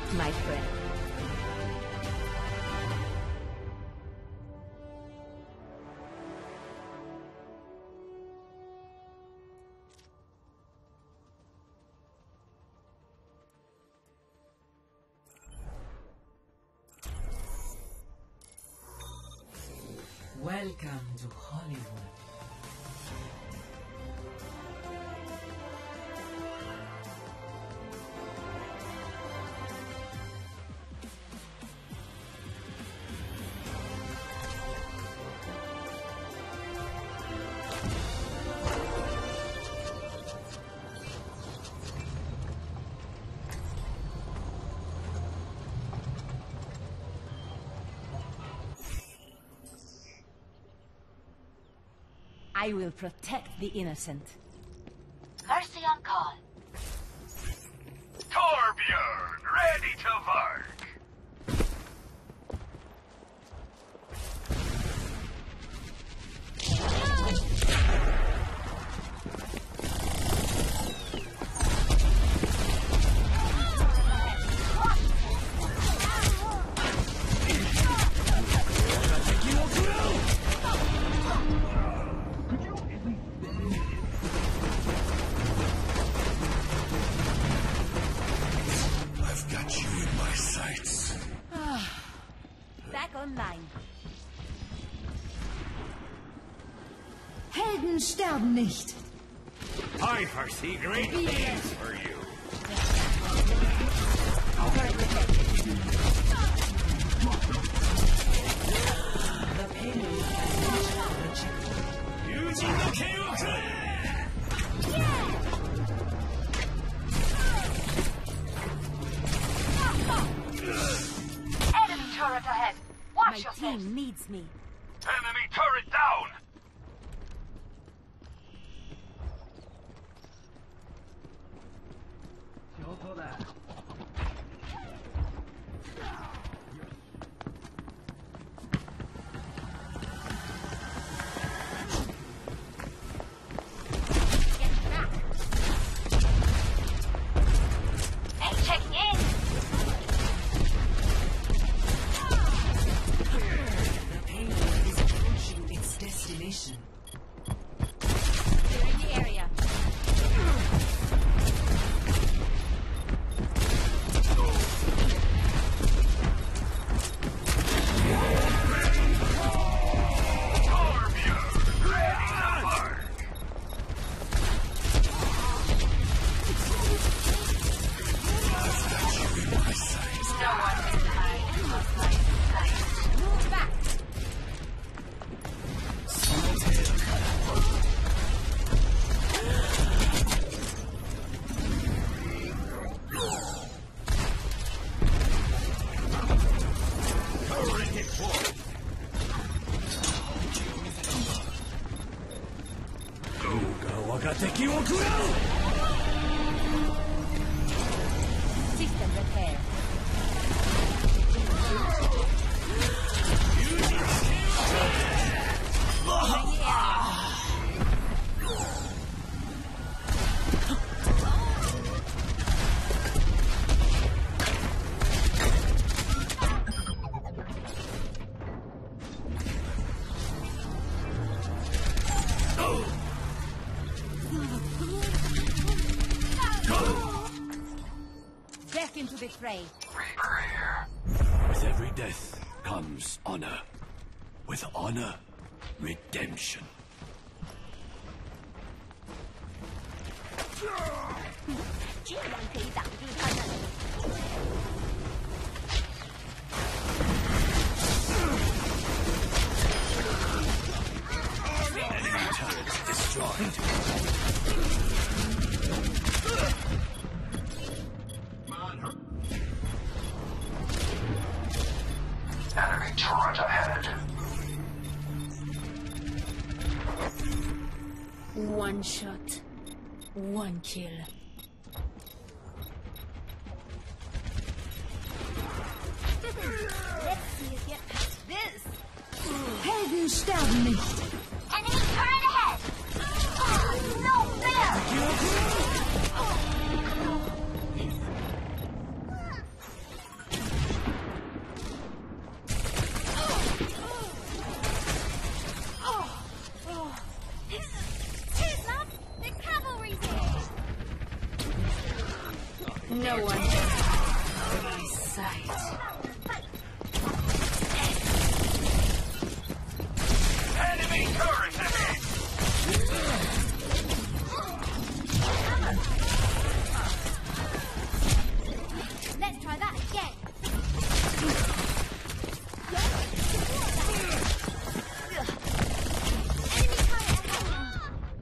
my friend. Welcome to Hollywood. I will protect the innocent. Mercy on call. Torbjörn, ready to work. Back online. Helden sterben nicht. I foresee great things for you. The payload has reached the checkpoint. Using the chaos! Enemy turret ahead. Watch My yourself. team needs me. Enemy turret down! Hey, checking in. The payload is approaching its destination. They're in the area. Torbjörn, ready to work. No one can hide in my sight. Move back. System repair. Death into the fray. With every death comes honor. With honor, redemption. 居然可以挡住他们。 Enemy turret destroyed. Enemy turret ahead. One shot, one kill. Let's see you get past this. Helden sterben nicht. Enemy turret ahead. Oh, no fair. No one can hide my sight. Enemy turret ahead! Let's try that again. Enemy turret ahead.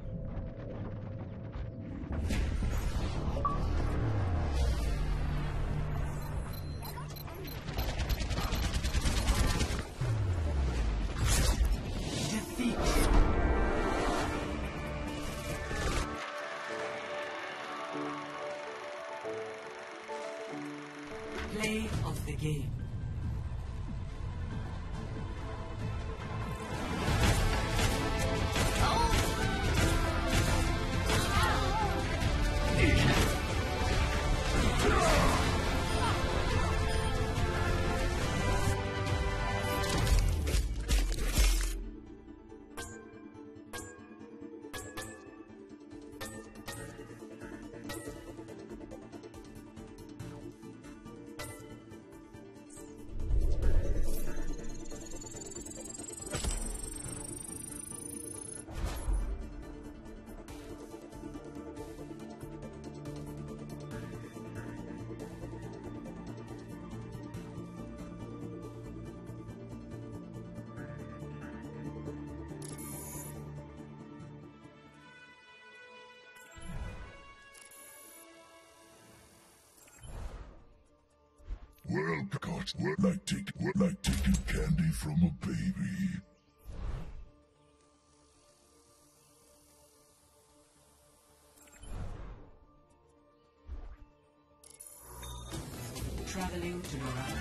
Defeat. Play of the game. Well, God, like taking candy from a baby. Traveling to Nora.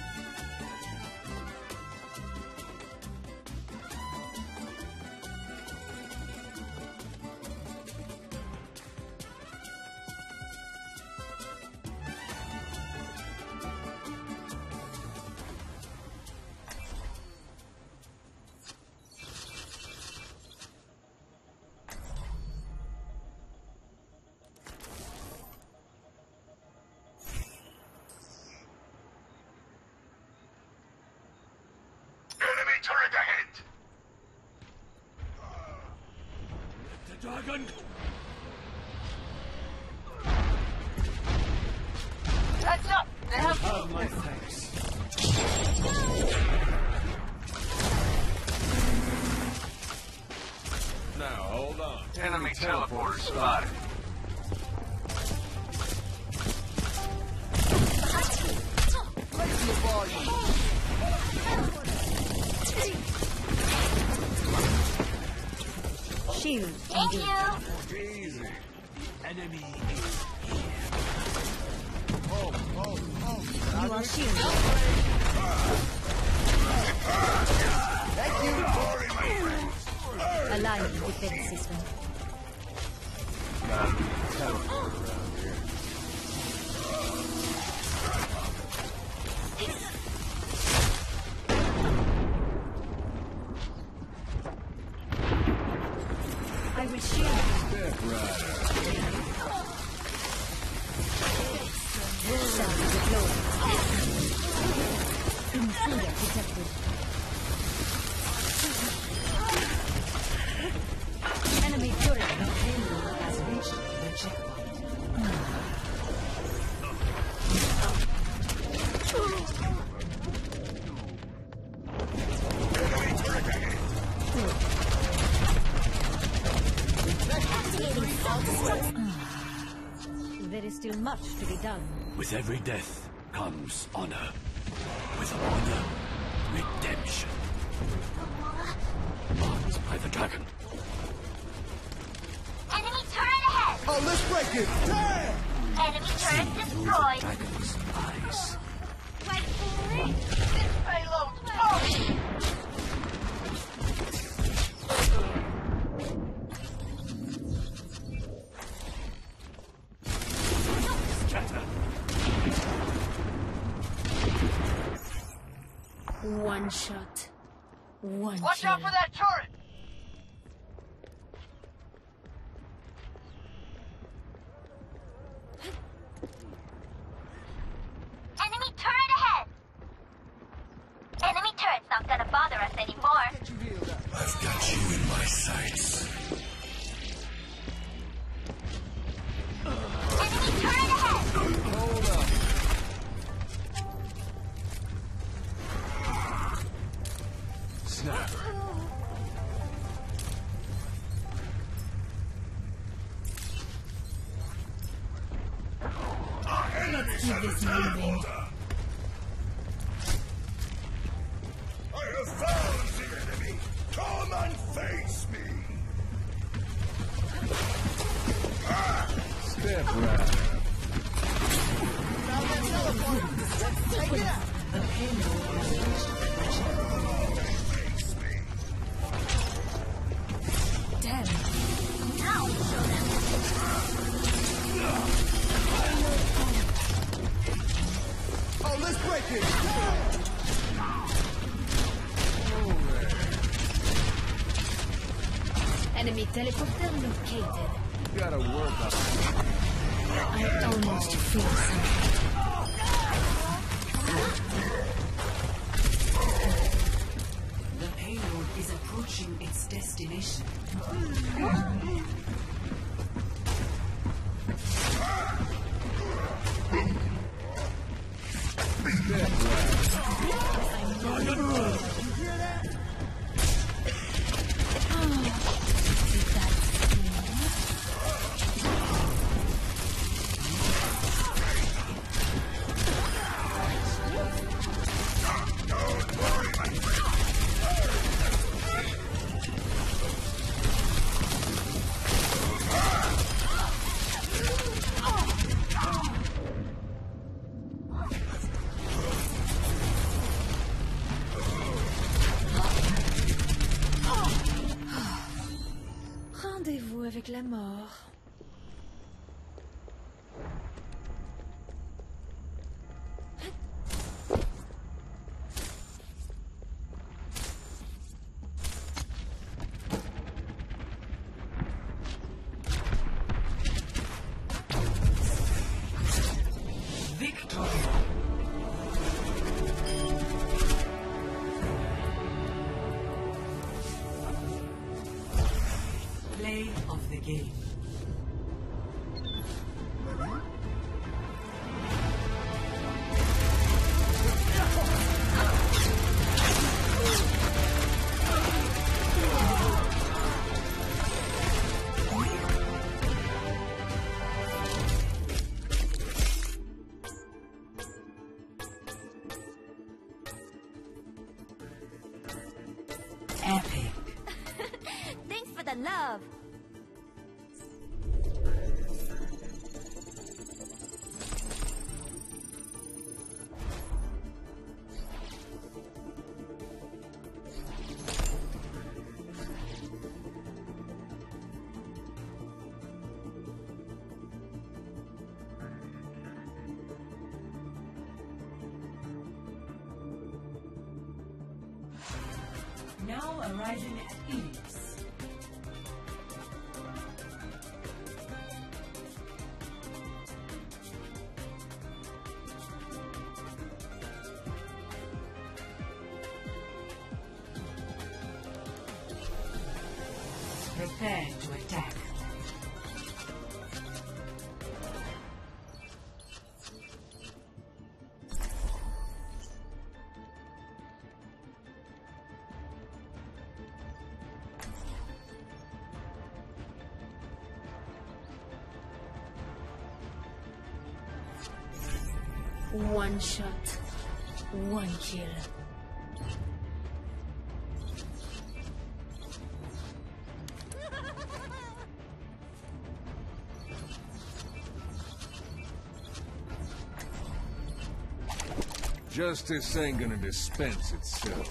Enemy turret ahead! The dragon! Heads up! They have Have my thanks. Now, hold on. enemy teleporter spotted. Shield Thank engaged. you. Easy. Enemy You are shielded. Aligning defense system. I will shield you. Shall deploy. Intruder detected. Enemy turret Has reached the checkpoint. There is still much to be done. With every death comes honor. With honor, redemption. Marked by the dragon. Enemy turret ahead. Oh, let's break it! Damn! Enemy turret Through the destroyed. dragon's eyes. Wait for it. This payload's off! One shot. One Watch kill. out for that turret! sights. Enemy turret ahead! Hold up. Snap. Let's keep this moving. I have found the enemy. Come and face me. Step right. The payload has reached the bridge. Face me. Damn. Now show them. Oh, let's break it. Enemy teleporter located. Gotta work on it. I almost feel something. The payload is approaching its destination. Rendez-vous avec la mort. Victory! Play of the game. Epic. Thanks for the love. Now arriving at Ilios. Prepare to attack. One shot, one kill. Justice ain't gonna dispense itself.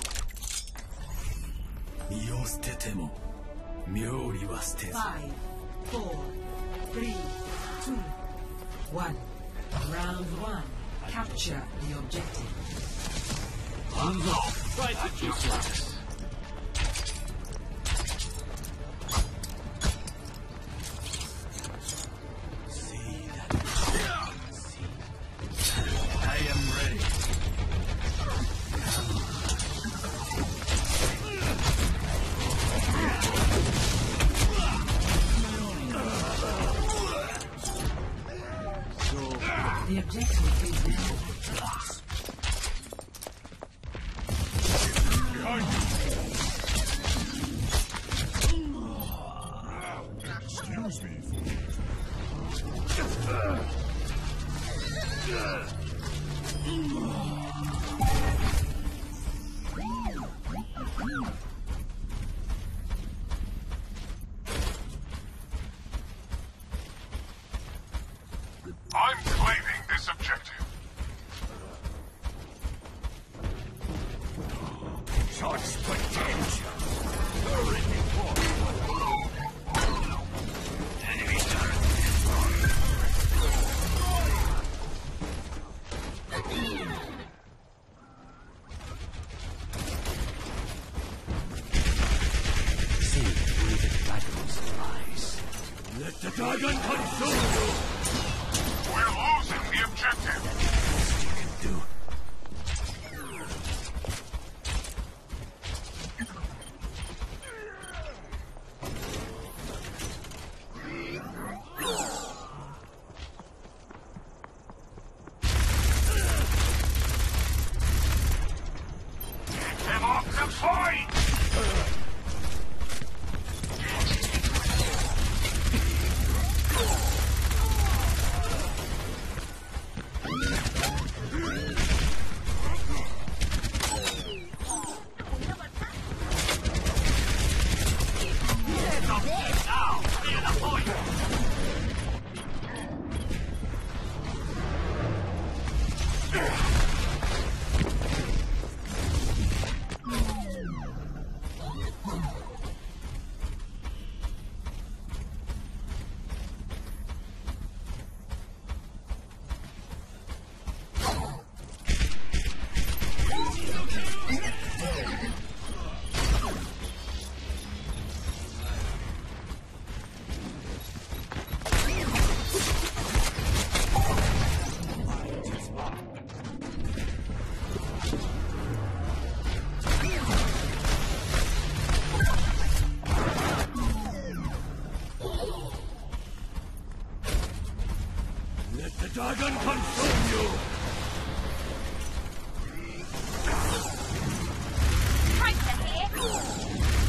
身を捨てても妙理は捨てず 5, 4, 3, 2, 1. Round 1. Capture the objective. Right at you, Flax. See that? See. I am ready. objective is now Behind you! Excuse me, I'm claiming this objective. Such potential! Enemy turret. See through the dragon's eyes. Let the dragon consume you! We're losing the objective. You can do. Get them off the fight! Now, clear the point. Let the dragon consume you! Right here.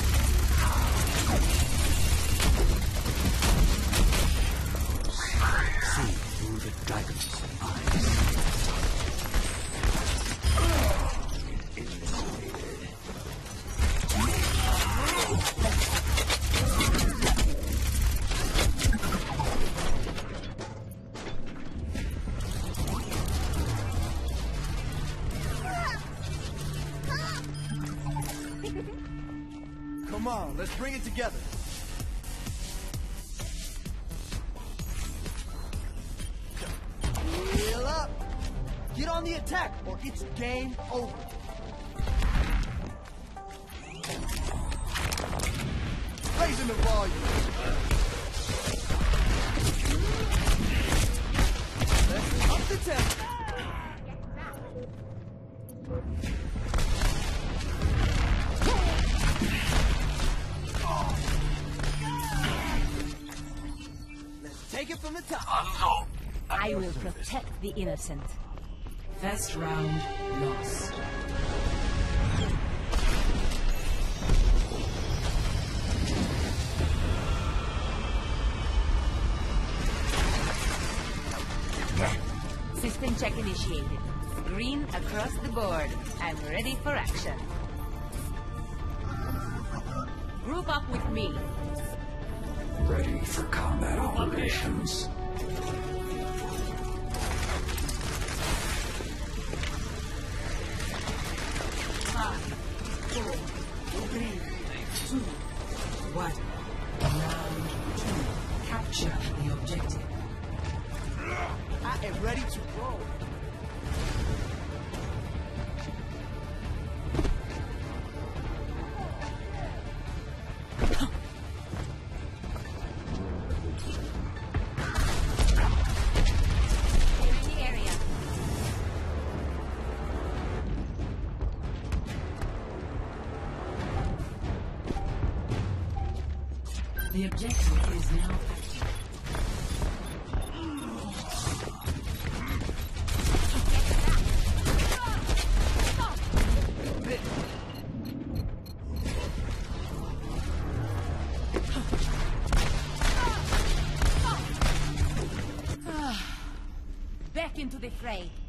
See through the dragon's eyes. Come on, let's bring it together. Heal up! Get on the attack, or it's game over. Raising the volume. Let's up the tempo. Let's take it from the top. Unload. I will protect the innocent. first round lost. System check initiated. Green across the board. I'm ready for action. Group up with me. Ready for combat operations. Five, four, three, two, one. Round two. Capture the objective. I am ready to roll. Enemy area. The objective is now active. into the fray.